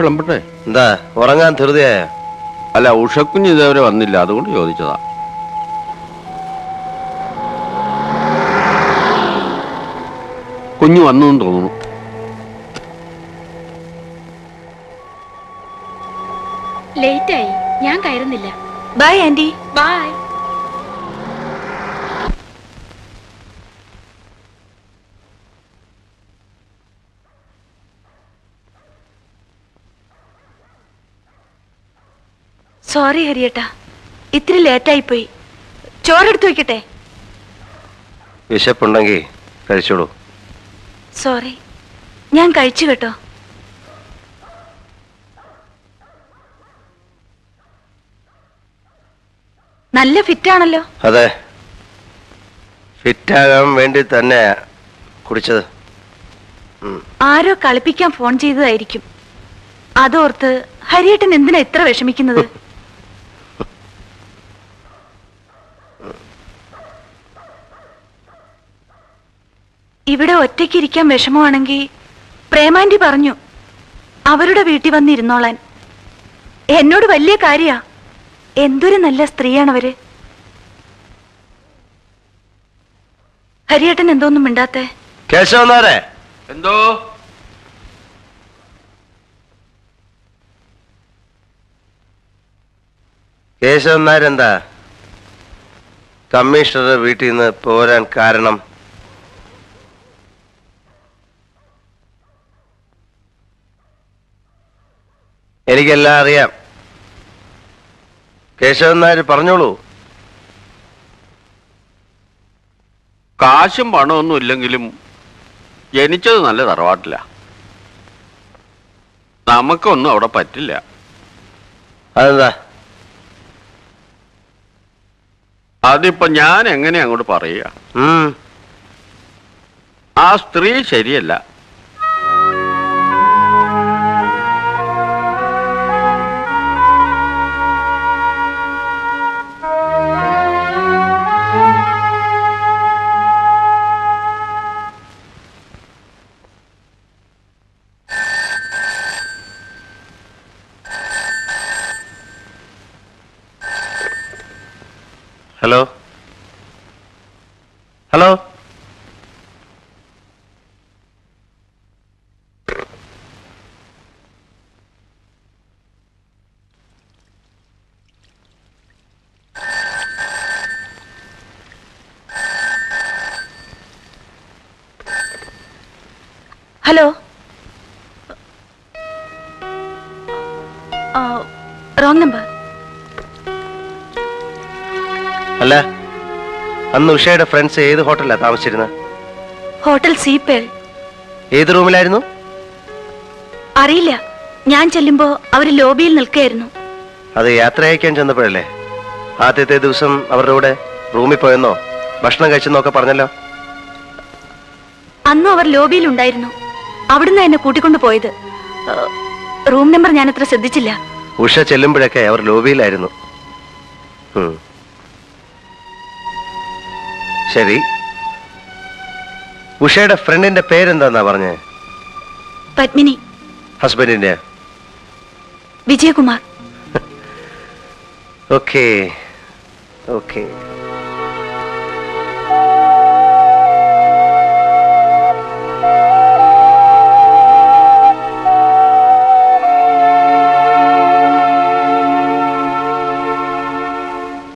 വിളമ്പട്ടെ? എന്താ ഉറങ്ങാൻ ധൃതിയായ? അല്ല, ഉഷക്കുഞ്ഞ് ഇതേവരെ വന്നില്ല, അതുകൊണ്ട് ചോദിച്ചതാ. കുഞ്ഞു വന്നു തോന്നുന്നു. ലേറ്റായി, ഞാൻ കയറുന്നില്ല. Bye aunty. ബൈ. സോറി ഹരിയേട്ടാ, ഇത്തിരി ലേറ്റായിപ്പോയി. ചോറെടുത്ത് വയ്ക്കട്ടെ? വിശപ്പുണ്ടെങ്കിൽ കഴിച്ചോളൂ. സോറി, ഞാൻ കഴിച്ചു കേട്ടോ. നല്ല ഫിറ്റാണല്ലോ. അതെ, ഫിറ്റാകാൻ വേണ്ടി തന്നെ കുടിച്ചത്. ആരോ കളിപ്പിക്കാൻ ഫോൺ ചെയ്തതായിരിക്കും. അതോർത്ത് ഹരിയേട്ടൻ എന്തിനാ ഇത്ര വിഷമിക്കുന്നത്? ഇവിടെ ഒറ്റയ്ക്കിരിക്കാൻ വിഷമമാണെങ്കിൽ പ്രേമാന്റി പറഞ്ഞു അവരുടെ വീട്ടിൽ വന്നിരുന്നോളാൻ. എന്നോട് വലിയ കാര്യാ. എന്തൊരു നല്ല സ്ത്രീയാണവര്. ഹരിയേട്ടൻ എന്തോന്നും മിണ്ടാത്തെ? കേശവനാരെ, എന്തോ? കേശവനാരെന്താ കമ്മീഷണറുടെ വീട്ടിൽ നിന്ന് പോരാൻ കാരണം? എനിക്കെല്ലാം അറിയാം. കേശവനാര് പറഞ്ഞോളൂ. കാശും പണമൊന്നും ഇല്ലെങ്കിലും ജനിച്ചത് നല്ല തറവാട്ടില്ല. നമുക്കൊന്നും അവിടെ പറ്റില്ല. അതെന്താ? അതിപ്പോ ഞാൻ എങ്ങനെ അങ്ങോട്ട് പറയുക? ആ സ്ത്രീ ശരിയല്ല. Hello hello, hello. Wrong number. അല്ല, അന്ന് ഉഷയുടെ ഫ്രണ്ട്സ് ഏത് ഹോട്ടലിലാണ് താമസിച്ചിരുന്നത്? Hotel Sea Pearl. ഏത് റൂമിലായിരുന്നു? അറിയില്ല, ഞാൻ ചെല്ലുമ്പോ അവര് ലോബിയിൽ നിൽക്കുകയായിരുന്നു. അത് യാത്ര അയക്കാൻ ചെന്നപ്പോഴല്ലേ? ആദ്യത്തെ ദിവസം അവരുടെ കൂടെ റൂമിൽ പോയെന്നോ ഭക്ഷണം കഴിച്ചെന്നൊക്കെ പറഞ്ഞല്ലോ. അന്നും അവർ ലോബിയിൽ ഉണ്ടായിരുന്നു. അവിടുന്ന് എന്നെ കൂട്ടിക്കൊണ്ടു പോയത്. റൂം നമ്പർ ഞാൻ അത്ര ശ്രദ്ധിച്ചില്ല. ഉഷ ചെല്ലുമ്പോഴൊക്കെ അവർ ലോബിയിലായിരുന്നു. ശരി, ഉഷയുടെ ഫ്രണ്ടിന്റെ പേരെന്താന്നാ പറഞ്ഞേ? പത്മിനി. ഹസ്ബൻഡിന്റെ? വിജയകുമാർ. Okay okay.